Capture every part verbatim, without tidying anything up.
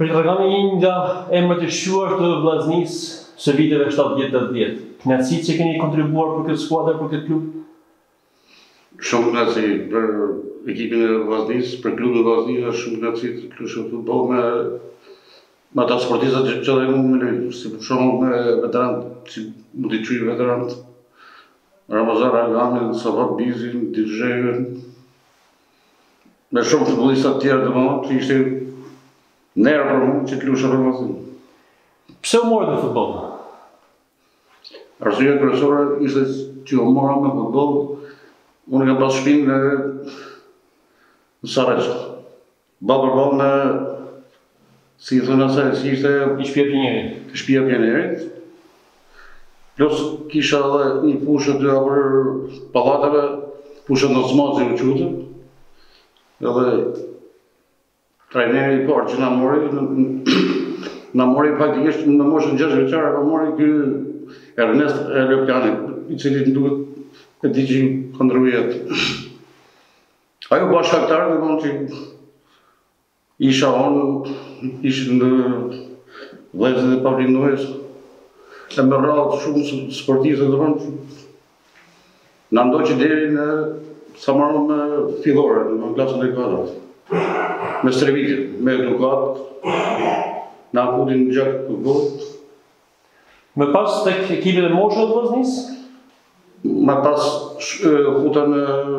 Për të regani një nga emrat e shquar të Vllaznisë së viteve shtatëdhjetë dhétë. Kënaqësitë që keni kontribuar për këtë skuadër, për këtë klub? Shumë kënaqësi për ekipin e Vllaznisë, për klubin e Vllaznisë, është shumë kënaqësi të luajë futboll me me ata sportistë që që dhe unë si për shembull me veteranët, si mund t'i quaj veteranët, Ramazan Agamin, Safat Bizin, Dirxhejën, me shumë futbollistë të tjerë domosdoshmë, që ishte nerë për mua që të luajë për Vllaznin. Pse u morët në futboll? Arsyeja kryesore ishte që u mora me futboll. Unë kam pas shtëpinë në Sarajevo. Ballë për ballë me, si i thonë asaj, si ishte i shtëpia Pionierit. Shtëpia Pionierit. Plus kisha edhe një fushë dy për pallateve, fushë në Osmazi u qutë. Edhe trajneri i parë që na mori, na mori faktikisht në moshën gjashtë vjeçare, pa mori ky Ernest Elopjani, i cili më duket e di që këndrujet. Ajo bashkaktarë dhe mund që isha onë, ishë në vlezën e Pavlinojës, e me rrallë shumë sportistë dhe mund që në ndoj që deri në sa marrë me fillore, në klasën e katërt. Me strevitit, me edukat, në akutin në gjakë të godë. Me pas të ekipit e moshët të Vllaznisë? Me pas futën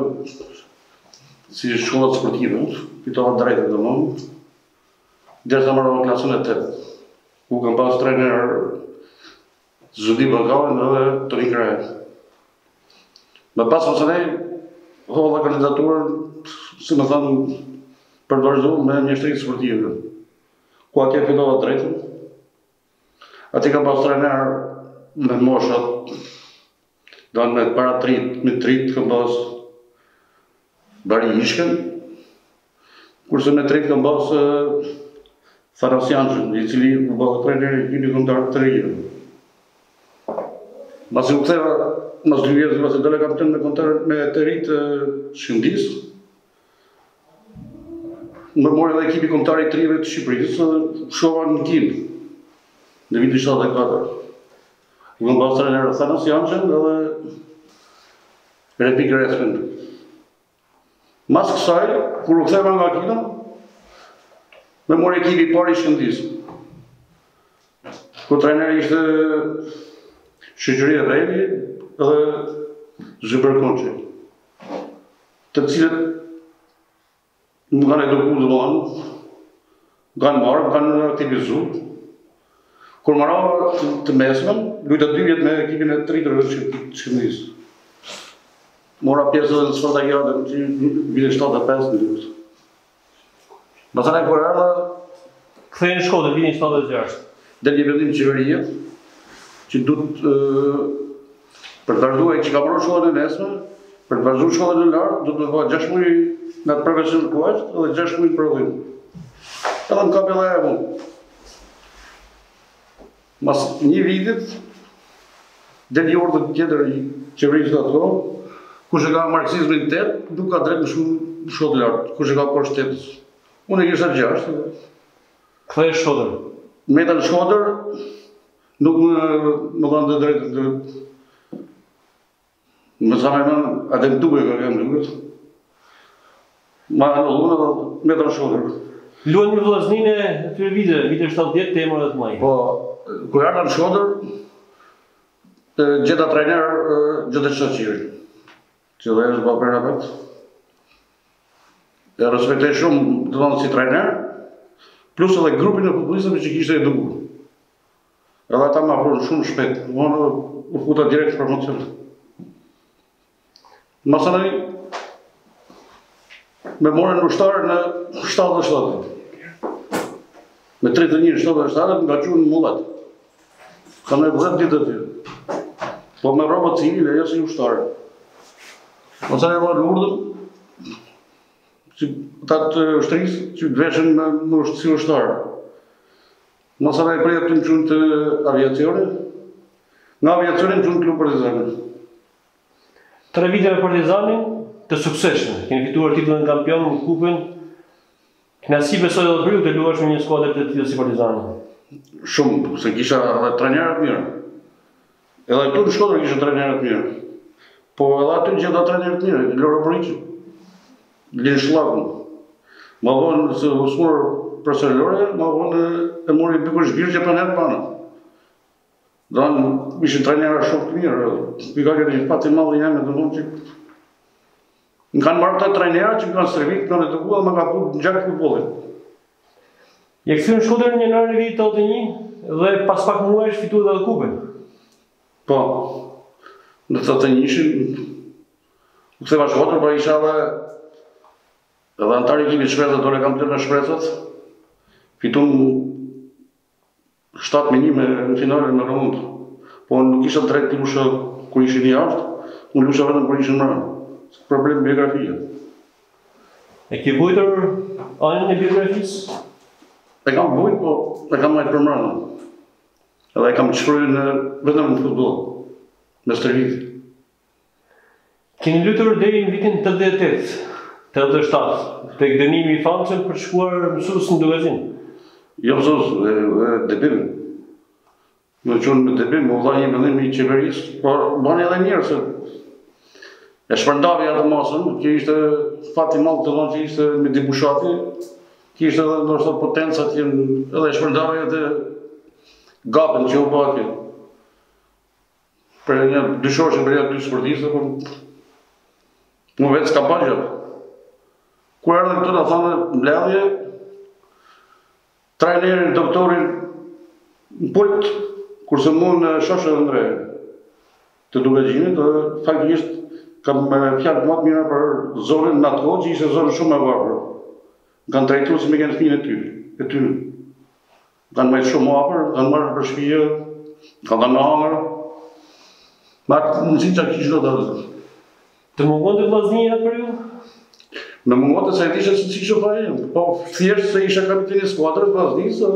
si shkollat sportive, fitova drejtë dhe mënë, derisa marrova klasën e tetë, ku kam pas trajner Zudi Bakalin dhe Toni Krajë. Me pas mësënej, holla kandidaturën, si më thanë, për të vazhdu me mjeshtëritë sportive, ku atje fitova drejtën. Ati kam pas trajner me moshat, do me para trit, me trit kam pas Bari Ishken, kurse me trit kam pas Tharas Janxhën, i cili u bë trajner i ekipit kombëtar të Rijë. Masi u ktheva, mas dy vjetë, masi dole kam qenë me kombëtar me të ri të Shëndis, më mori edhe ekipi kombëtar i të rive të Shqipërisë, shova në Kim, në vitin shtatëdhjetë e katër. U kam pas trajner Tharas Janxhën edhe Repik Resmen. Mas kësaj, kur u ktheva nga Kina, me mori ekipi i parë i Shëndisë. Ku trajneri ishte Shoqëria Reli dhe Zhyber Konçi, të cilët më kanë edukuar domosdoshmë, më kanë marrë, më kanë aktivizuar. Kur marrova të mesmen, luajta dy vjet me ekipin e të rritërve të Shëndisë. Mora pjesë dhe në Spartakiade në vitin shtatëdhjetë e pesë në lutë. Pastaj kur erdha, kthehej në Shkodër vitin shtatëdhjetë e gjashtë. Del një vendim qeverie që duhet për të vazhduar që ka marrë shkollën e nesme, për të vazhduar shkollën e lartë, do të bëhet gjashtë muaj në atë profesion kuajt dhe gjashtë muaj prodhim. Edhe në kapela e mund. Mas një vitit, del një ordër tjetër i qeverisë të ato, kush e ka marksizmin tet, nuk ka drejt në shkollë lartë, kush e ka poshtë tetës. Unë e kisha gjashtë. Kthehej në Shkodër. Meta në Shkodër, nuk më dhanë të drejtë të... Më sa me mënë, atë në duke ka kemë duket. Ma në dhunë dhe meta në Shkodër. Luajnë në Vllazninë e atyre vite, vite shtatëdhjetë të emër dhe të maj. Po, kur ardha në Shkodër, gjeta trajner Gjete Shaqiri, që dhe është bapër rapet. E respektej shumë të thonë si trajner, plus edhe grupin e futbollistëve që kishte edukuar. Edhe ata më afronë shumë shpejt, unë u futa direkt promocion. Masanari me morën në ushtarë në shtatëdhjetë e shtatë. Me tridhjetë e një në shtatëdhjetë e shtatë nga qunë në mullet. Ka në dhjetë ditë të tjë. Po me roba civile, jo si ushtarë. Masanari e morë në urdhën, që ta të ushtrisë që të veshën në si ushtarë. Masanari e preja të në qunë të aviacionit, nga aviacionit në qunë klub Partizanit. Tre vite me Partizanin të sukseshme, keni fituar titullin kampion në kupën, Knasi besoj edhe për ju të luash me një skuadër të tillë si Partizani. Shumë, se kisha edhe trajnerë të mirë. Edhe këtu në Shkodër kisha trajnerë të mirë. Po edhe aty gjeta trajnerë të mirë, Loro Boriqi, Lin Shllakun. Ma vonë se u smur profesor Lore, ma vonë e mori Bykur Zhbirgje për herë pana. Donë ishin trajnerë shumë të mirë. Pikake një pati malli jeme të mund që më kanë marrë të trajnera që më kanë servit, kanë edukuar dhe më ka pu në gjak futbollit. Je kthy në Shkodër në janar vitit tetëdhjetë e një dhe pas pak muajsh fituat edhe kupën. Po, në tetëdhjetë e një-shin, u ktheva Shkodër, por isha edhe edhe antar i ekipit Shpresat, dore kam tërë me Shpresat, fitum shtatë me një në finalen me Romund. Po nuk isha drejt të lusha kur ishin jashtë, unë lusha vetëm kur ishin mbrapa. Problem biografia. E ke vujtur anën e biografisë? E kam vujt, po e kam majtë për mbrapa. Edhe e kam shkruar në vetëm në futboll, me stërvitje. Keni lutur deri në vitin tetëdhjetë e tetë, tetëdhjetë e shtatë, tek dënimi i famshëm për shkuar mësues në Dugazin. Jo mësues, debim. Më qonë me debim, më dha një vendim i qeverisë, por bani edhe mirë se e shpërndavi atë masën, që ishte fati malë të lonë që ishte me dibushati, që ishte edhe nështë potencat që edhe e shpërndavi atë gapën që u baki. Për një dyshorëshën për një dy sportistë, më vetë s'ka pa gjë. Kur erdhe këtu në thamë mbledhje, trajnerin, doktorin, në pult, kurse mu në shoshë dhe ndre të Dugagjinit, dhe faktikisht kam fjallë më të mira për zonën në atë kohë që ishte zonë shumë e varfër. Kanë trajtuar si me kënë fëmijën e tyre, e tyre. Kanë majtë shumë hapër, kanë marrë për shtëpi, kanë dhënë hangër. Ma mundësi që kishë do të. Të mungon të vllaznia atë periudhë? Në mungon të se e dishe se si kishë fajin, po thjesht se isha kapiteni i skuadrës vllaznisë.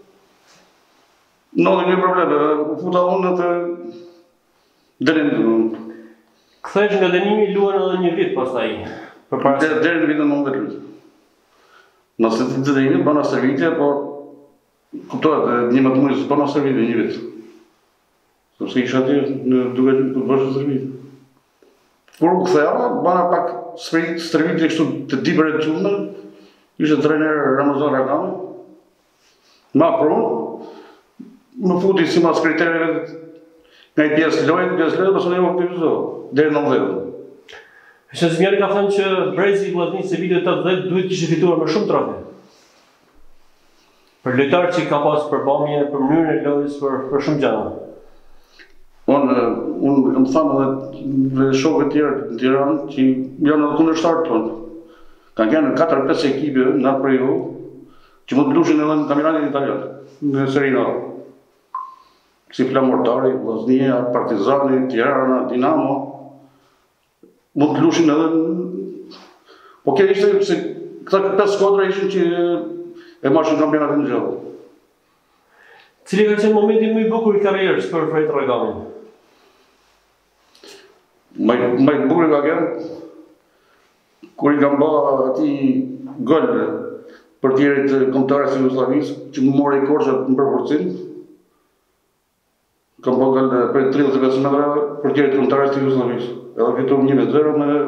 Nëllë një probleme, u futa unë të dërin të nëmë. Kthesh nga dënimi luan edhe një vit pastaj. Përpara deri në vitën nëntëdhjetë lutë. Nëse të dënimit bëna servitje, por kuptohet, një më të mujës bëna servitje një vit. Sepse isha aty në duke që të bëshë servitje. Kur u ktheva, bëna pak servitje kështu të dipër e qume, ishte trajner Ramazan Ragami, ma prunë, më futi si mas kriterëve nga i pjesë lojët, pjesë lojët, përse ne më aktivizohë, deri në nëntëdhjetë. Shënzimjeri ka thënë që brezi i vllaznisë së vitit tetëdhjetë duhet kishte fituar me shumë trofe. Për lojtarë që ka pas përbamje, për mënyrën e lojës, për, për shumë gjëra. Unë unë kam thënë edhe shokët tjerë në Tiranë që janë edhe kundërshtarët tonë. Kanë qenë katër pesë ekipe në atë periudhë që mund të lushin edhe në kampionatin italian, në Serie A. Si Flamortari, Vllaznia, Partizani, Tirana, Dinamo, mund të lushin edhe... Po kjo ishte se këta pesë skuadra ishin që e marrshin kampionatin në gjallë. Cili ka qenë momenti më i bukur i karrierës për Fred Ragamin? Më i bukur ka qenë kur i kam bë ati gol për tjerit kombëtarës së Jugosllavisë, që më mori korçat në përporcim. Kam bë gol për tridhjetë e pesë metra për tjerit kombëtarës së Jugosllavisë. Edhe fitum një me zero me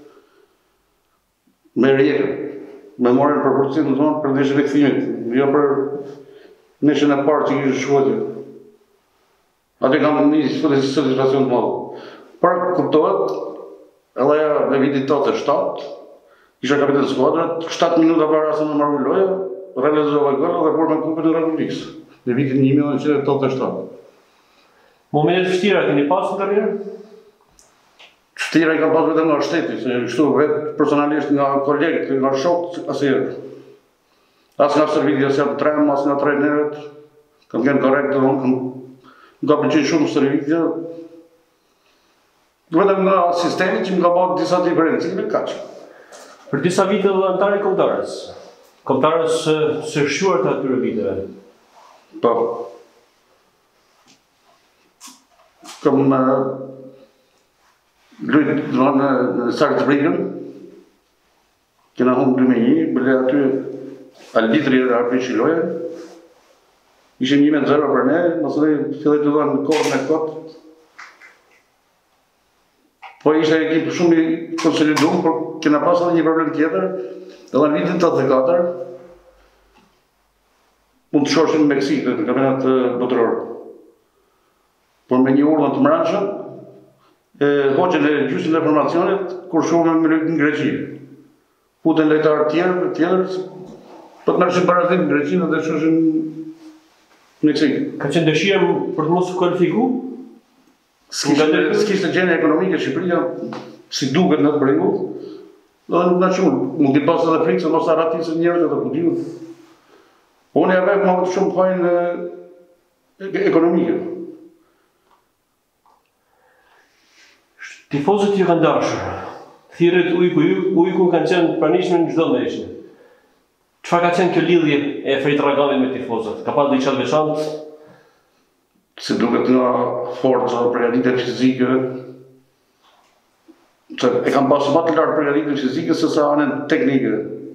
me Rijekën. Me morën për përporcim, në thonë, për ndeshjen e kthimit, jo për ndeshjen e parë që kishte shkuar. Atë kam një satisfakcion të madh. Por kuptohet, edhe ajo në vitin tetëdhjetë e shtatë, isha kapiten e skuadrës, shtatë minuta para se më marrë loja, realizova gol dhe por me kupën e Republikës, në vitin një mijë nëntëqind e tetëdhjetë e shtatë. Momentet vështira keni pasur në karrierë? Vështira i kam pasur vetëm nga shteti, se kështu vetë personalisht nga kolegët, nga shokët, asnjëherë. As nga servitja si atë trem, as nga trajnerët, kam qenë korrekt, kam nga pëlqej shumë servitja. Vetëm nga sistemi që më ka bërë disa diferencime, kaq. Për disa vite dhe antar i kombëtarës. Kombëtarës së shquar të atyre viteve. Po. Kam lujt në Sarpsbrigën, kena humbë dy me një, bële aty arbitri arbitri Shiloje. Ishim një me zero për ne, mos dhe fillet të dhanë në kohë me kot. Po ishte ekip shumë i konsolidum, por kena pas edhe një problem tjetër, edhe në vitin tetëdhjetë e katër mund të shohim në Meksikë në kampionat botëror. Por me një urdhër të mbrëmshëm, hoqën e gjysmën e formacionit kur shohëm me në Greqi. Futen lojtarë të tjerë, tjetër, po të marrin parazit në Greqi dhe shohim në Meksikë. Ka qenë dëshirë për të mos u kualifikuar? S'kishte gjendje ekonomike Shqipëria, si duket në të bregu, dhe nuk nga qunë, mund t'i pas edhe frikë se mos arratisë njerëzit dhe kutiu. Unë e vek më shumë fajnë ekonomike. Tifozët ju kanë dashur, thirrjet ujku, ujku kanë qenë pranishme në çdo ndeshje. Çfarë ka qenë kjo lidhje e Ferit Ragamit me tifozët? Ka pas diçka të veçantë? Se duket nga forca, përgatitje fizike, se e kam pasur më të lartë përgatitje fizike se sa anën teknike.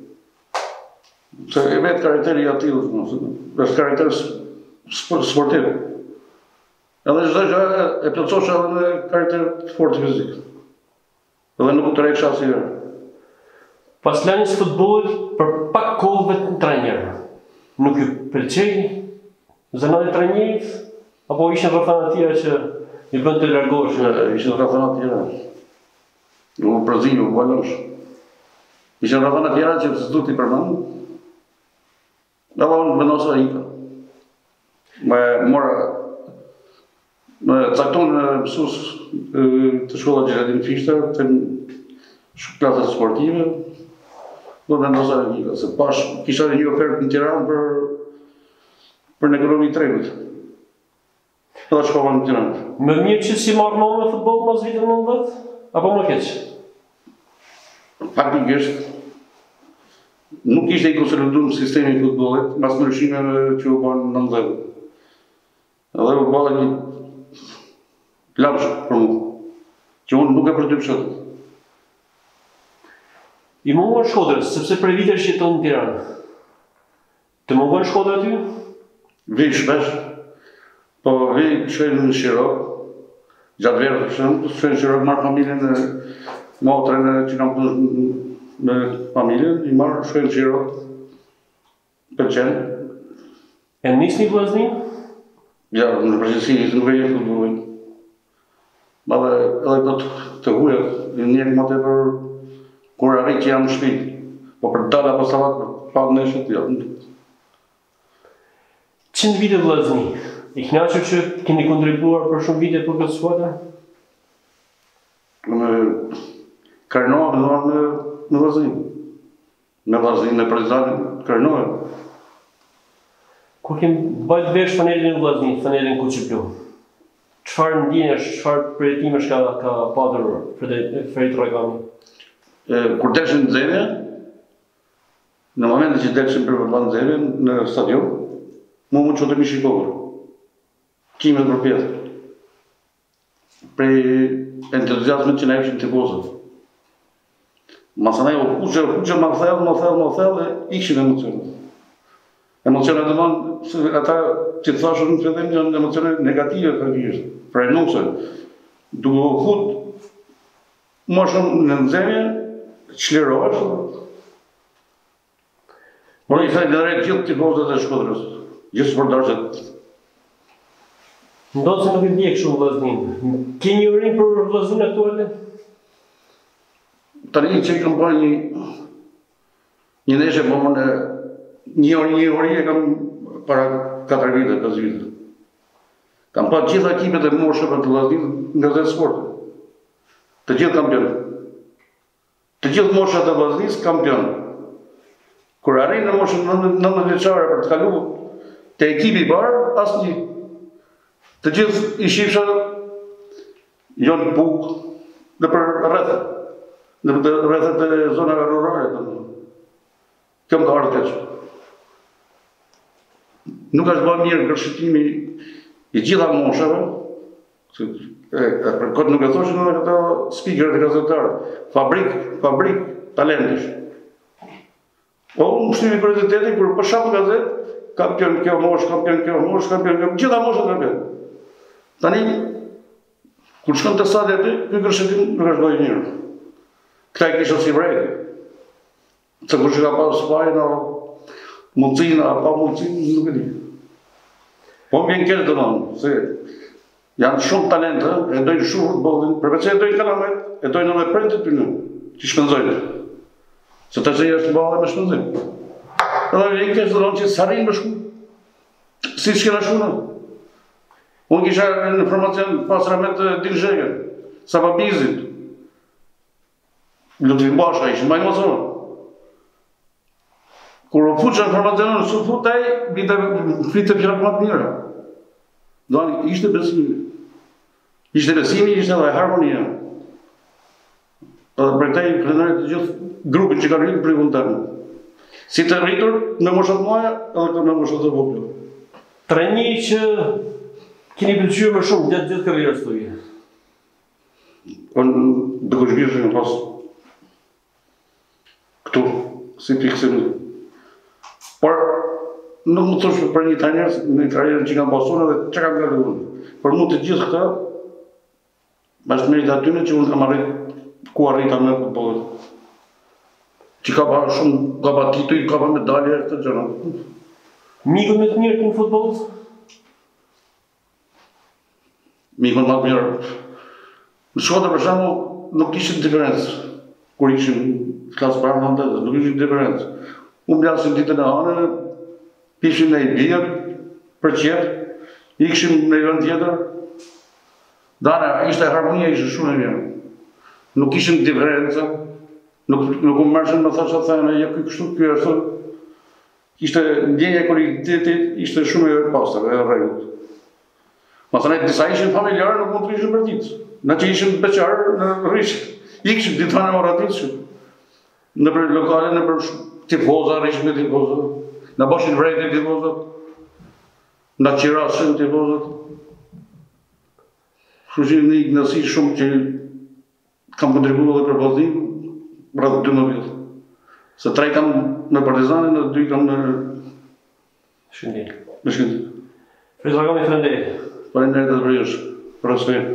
Se e vetë karakteri i atill, është karakter sportiv. Edhe çdo gjë e plotësosh edhe me karakter të fortë fizik. Edhe nuk u tërheqsh asnjëherë. Pas lënies futbollit për pak kohë vetëm trajner. Nuk ju pëlqej zona e trajnerit? Apo ishin rrethana të tjera që i bën të largohesh? Ishin rrethana të tjera. U përziu, u valosh. Ishin rrethana të tjera që s'du t'i përmend. Dhe unë vendosa ika. Me mora me cakton mësues të shkolla Xheladin Fishter të klasës sportive. Do vendosa ika, se pash kisha një ofertë në Tiranë për për në ekonomi tregut. Edhe shkova në Tiranë. Më mirë që si marrë me futboll pas vitit nëntëdhjetë? Apo më keq? Faktikisht, nuk ishte i konsoliduar sistemi i futbollit, mas ndryshimeve që u bën në nëntëdhjetë. Edhe u bëlla një lapsh për mua, që unë nuk e përtypshet. I mungon Shkodrës, sepse për vitesh jeton në Tiranë. Të mungon Shkodra aty? Vij shpesh, po vij shkoj në Shirok, gjatë verës për shembull, shkoj në Shirok, marr familjen e motrën që kam punuar me familjen, i marr shkoj në Shirok. Pëlqen. E nisni vllaznin? Ja, në përgjithësi nuk e jep futbollin. Ma dhe edhe do të hujët, njëk më tepër kur arrit që jam në shtëpi. Po për dalë apo savat për pa ndeshjet, ja. Qindë vite vllazni, i kënaqur që keni kontribuar për shumë vite për këtë skuadër? Në Karnoa me me me vllaznin. Me vllaznin e Partizanit Karnoa. Kur kem bajt vesh fanerin e vllaznit, fanerin Kuçiplu. Çfarë ndjenësh, çfarë përjetimesh ka ka patur Ferit Ragami? Kur delshim në Nxemje, në momentin që delshim për përballë Nxemjen në stadion, mu më çon të mi shikover. Kimet për pjesë. Prej entuziazmit që na ishin tifozët. Masanaj u kuqe, u kuqe, ma thellë, ma thellë, ma thellë, e ikshin emocionet. Emocionet dhe manë, ata që të thashën në fillim janë emocionet negative faktikisht, prenuse. Duke u fut, më shumë në Nxemje, çlirohesh. Por i thaj drejt gjithë tifozët e Shkodrës, gjithë sportdarët. Ndodh se nuk e ndjek shumë vllaznin. Ke një urim për vllaznin aktuale? Tani që i kam bërë një një ndeshje po më në një orë një orë e kam para katër vite, pesë vite. Kam pa gjitha ekipet e moshëve të vllaznisë nga zë sporti. Të gjithë kampion. Të gjithë moshat e vllaznisë kampion. Kur arrin në moshën nëntëdhjetë vjeçare për të kaluar te ekipi i parë, asnjë. Të gjithë i shifsha Jon Buk në për rreth. Në rrethet e zonave rurale, domethënë. Kjo më ka ardhur keq. Nuk është bërë mirë ngërshëtimi i gjitha moshave, se për këtë nuk e thoshin edhe këta speakerët e gazetarët, fabrik, fabrik talentish. O, unë më shtimi kurioziteti, kur për shapë gazet, kampion kjo mosh, kampion kjo mosh, kampion kjo, gjitha moshat kampion. Tani, kur shkon të stadi aty, ky kërshëtim nuk është bëjë njërë. Këta i kishën si vrejti. Se kur që ka pas spajnë, mundësina, pa mundësina, nuk e di. Po më vjen kesh dëmonë, se janë shumë talente, e dojnë shumë futbolin, përveç e dojnë kalamet, e dojnë edhe printit për një, që shpenzojnë. Se të që jeshtë bëllë me shpenzim. Edhe vjen kesh dëmonë që s'arrinë me shku, si që kena shuna. Unë kisha në informacion pasra me të Din Zhegen, Sababizit, Lutfi Basha, ishën bajnë mësërë. Kur o fuqë informacionën, su futaj, flitë të pjatë më të njëra. Do anë, ishte besimi. Ishte besimi, ishte edhe harmonia. Edhe për këtaj, krenarit të gjithë grupin që ka rritë për i vëndërnë. Si të rritur, me moshat maja, edhe këtë me moshat të vokë. Trajni që keni pëlqyer më shumë gjatë gjithë karrierës tuaje. Unë duke shbirë që në pas këtu, si pikësim. Por, nuk më thosh për një trajner, një trajner që kanë pasur edhe që kanë gërë unë. Për mu të gjithë këta, bashkë merit atyne që unë kam arrit, ku arrita me futbollet. Që ka pa shumë, ka pa tituj, ka pa medalje, këtë gjëra. Mikën më të mirë të në futbollet? Mikën më të mirë. Në Shkodër për shembull nuk kishin diferencë. Kur ishim klasë parë në anëtë, nuk ishin diferencë. Unë blasin ditën e anë, pishim në i bjerë, për qetë, ikshim në i vend tjetër. Dane, ishte harmonia, ishte shumë e mirë. Nuk ishim diferencë, nuk u mërshën më thashtë atë thajnë, ja këj kështu, këj është. Ishte ndjenja kolektivitetit, ishte shumë e pastër, e rregullt. Masanet, disa ishin familjarë, nuk mund të ishin për ditë. Në që ishin beqarë, në rrishë. Ikshim ditë në oratisë. Në për lokale, në për tifoza, rrishëm e tifoza. Në boshin vrejt e tifozat. Në qirasën e tifozat. Shushin një nësi shumë që kam kontribuar dhe për vazhdim, rrëdhë dy më vjetë. Se tre kam me Partizanin, dhe dy kam me Shëndin. Me Shëndin. Frizagami Frendej. Faleminderit të vërjësh, për asë